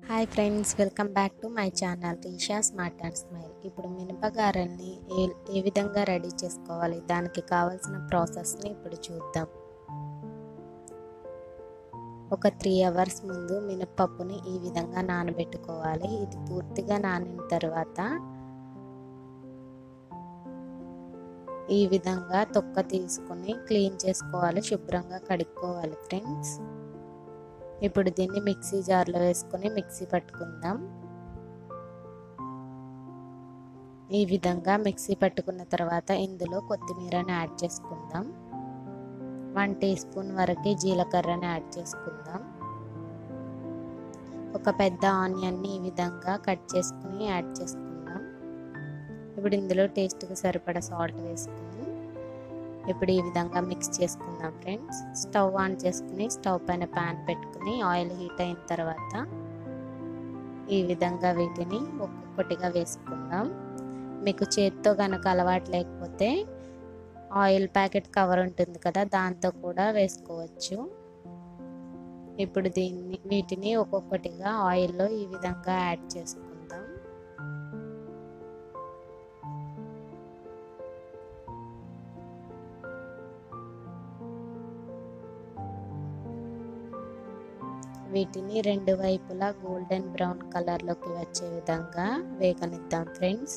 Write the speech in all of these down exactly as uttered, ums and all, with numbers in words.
Hi friends, welcome back to my channel Reesha smart and smile. ఇప్పుడు మినపగారెల్ని ఏ ఏ విధంగా ready చేసుకోవాలి, దానికి కావాల్సిన ప్రాసెస్ని ఇప్పుడు చూద్దాం. ఒక త్రీ అవర్స్ ముందు మినపప్పుని ఈ విధంగా నానబెట్టుకోవాలి. ఇది పూర్తిగా నానిన తర్వాత ఈ విధంగా తొక్క తీసుకొని క్లీన్ చేసుకోవాలి, శుభ్రంగా కడుక్కోవాలి ఫ్రెండ్స్. ఇప్పుడు దీన్ని మిక్సీ జార్లో వేసుకొని మిక్సీ పట్టుకుందాం. ఈ విధంగా మిక్సీ పట్టుకున్న తర్వాత ఇందులో కొత్తిమీరని యాడ్ చేసుకుందాం. వన్ టీ స్పూన్ వరకు జీలకర్రని యాడ్ చేసుకుందాం. ఒక పెద్ద ఆనియన్ని ఈ విధంగా కట్ చేసుకుని యాడ్ చేసుకుందాం. ఇప్పుడు ఇందులో టేస్ట్కి సరిపడా సాల్ట్ వేసుకుని ఇప్పుడు ఈ విధంగా మిక్స్ చేసుకుందాం ఫ్రెండ్స్. స్టవ్ ఆన్ చేసుకుని స్టవ్ పైన ప్యాన్ పెట్టుకుని ఆయిల్ హీట్ అయిన తర్వాత ఈ విధంగా వీటిని ఒక్కొక్కటిగా వేసుకుందాం. మీకు చేత్తో కనుక అలవాటు లేకపోతే ఆయిల్ ప్యాకెట్ కవర్ ఉంటుంది కదా, దాంతో కూడా వేసుకోవచ్చు. ఇప్పుడు దీన్ని వీటిని ఒక్కొక్కటిగా ఆయిల్లో ఈ విధంగా యాడ్ చేసుకుందాం. వీటిని రెండు వైపులా గోల్డెన్ బ్రౌన్ కలర్లోకి వచ్చే విధంగా వేగనిద్దాం ఫ్రెండ్స్.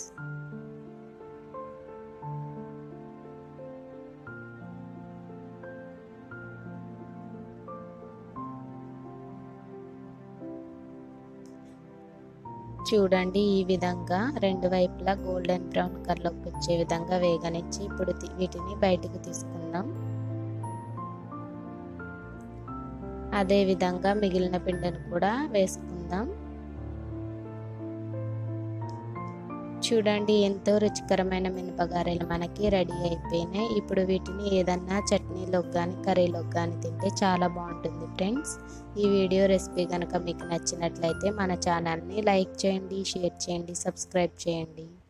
చూడండి, ఈ విధంగా రెండు వైపులా గోల్డెన్ బ్రౌన్ కలర్లోకి వచ్చే విధంగా వేగనిచ్చి ఇప్పుడు వీటిని బయటికి తీసుకుందాం. అదే విధంగా మిగిలిన పిండిని కూడా వేసుకుందాం. చూడండి, ఎంతో రుచికరమైన మినపగారెలు మనకి రెడీ అయిపోయినాయి. ఇప్పుడు వీటిని ఏదన్నా చట్నీలోకి కానీ కర్రీలోకి కానీ తింటే చాలా బాగుంటుంది ఫ్రెండ్స్. ఈ వీడియో రెసిపీ కనుక మీకు నచ్చినట్లయితే మన ఛానల్ని లైక్ చేయండి, షేర్ చేయండి, సబ్స్క్రైబ్ చేయండి.